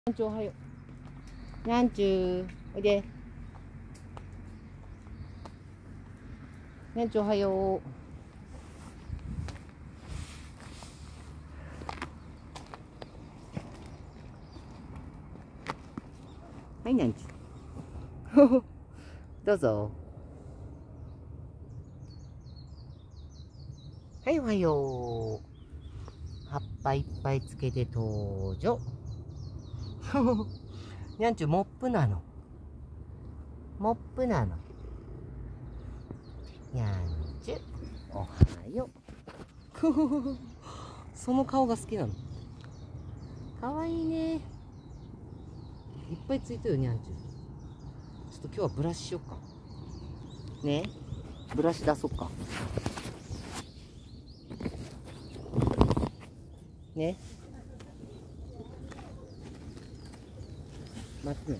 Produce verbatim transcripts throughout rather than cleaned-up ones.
にゃんちゅうおはよう。にゃんちゅう、おいで。にゃんちゅうおはよう。はい、にゃんちゅう。どうぞ。はい、おはよう。葉っぱいっぱいつけて登場。にゃんちゅう、モップなの。モップなの。にゃんちゅう、おはよう。その顔が好きなの。かわいいね。いっぱいついてるよ、にゃんちゅう。ちょっと今日はブラシしよっか。ね、ブラシ出そっか。ね。待ってね。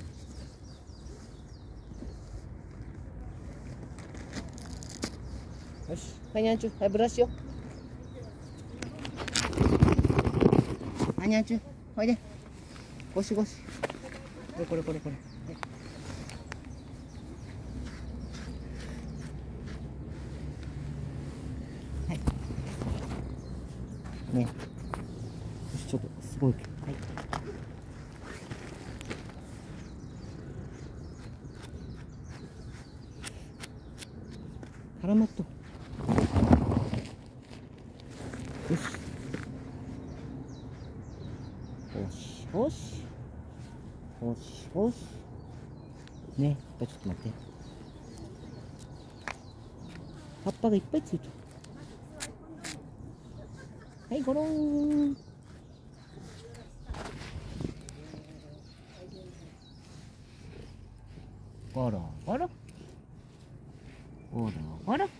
よし。はい、にゃんちゅう。はい、ブラシよ。はい、にゃんちゅう。おいで。ゴシゴシ。これこれこれこれ。はい。はい。ね。よし、ちょっと、すごいけど。はい。絡まっと。よし。よし、よし。よし、よし。ね、ちょっと待って。葉っぱがいっぱいついてる。はい、ゴローン。ゴロゴロ。ゴロゴロ。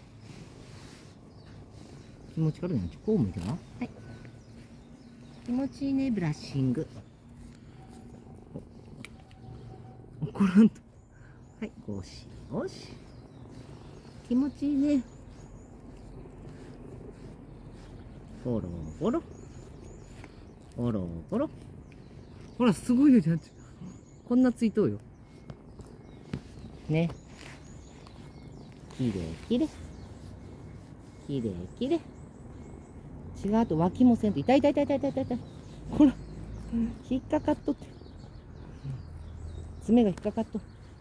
気持ち悪いな。こう向いてな。はい。気持ちいいね、ブラッシング。怒らんと。はい、ゴシゴシ。気持ちいいね。ゴロゴロ。ゴロゴロ。ほら、すごいよ、ちゃんと。こんなついとうよ。ね。きれいきれい。きれいきれい。違うと脇もせんと。痛い痛い痛い痛い痛い痛い。ほら。引っかかっとって。爪が引っかかっと。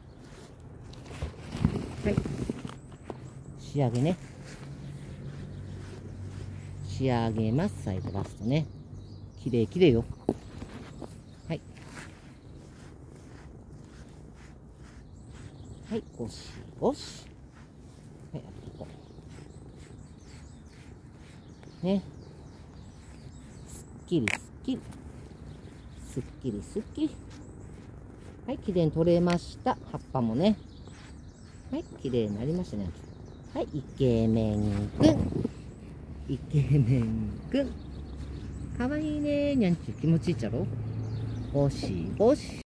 はい。仕上げね。仕上げます。最後ラストね。きれいきれいよ。はい。はい、ゴシゴシ。はい、あとここ。ね。すっきりすっきり。すっきりすっきり。はい、きれいに取れました。葉っぱもね。はい、きれいになりましたね。はい、イケメンくん。イケメンくん。かわいいね。にゃんちゅう気持ちいいっちゃろ。ゴシゴシ。